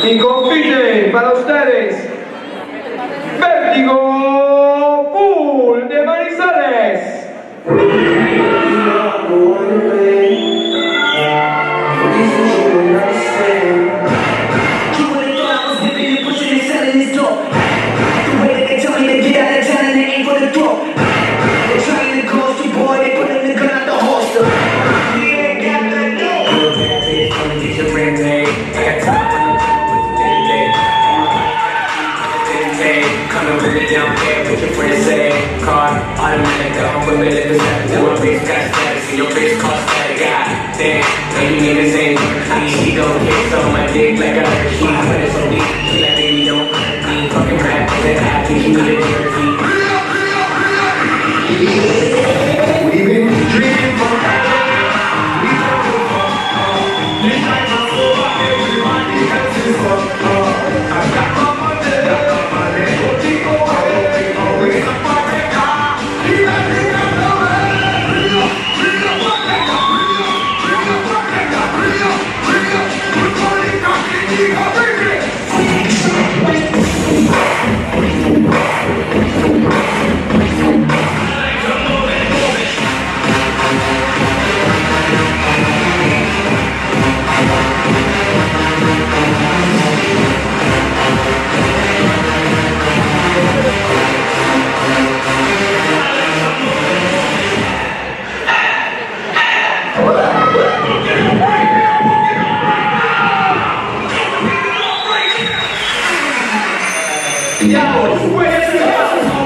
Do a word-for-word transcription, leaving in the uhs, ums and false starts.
Y compite para ustedes Vértigo Full de Manizales. Automatic, I'm with it in the seven to my bitch got status, and your bitch cost static. God damn, now you niggas ain't me. She gon' kiss on my dick like a she put it so deep. She like baby don't need fucking rap, and I think she need a jersey. We've been dreaming for we don't give a fuck. This night my soul, everybody has his fuck. I got my money, I got my money, go take away, always up my Yeah,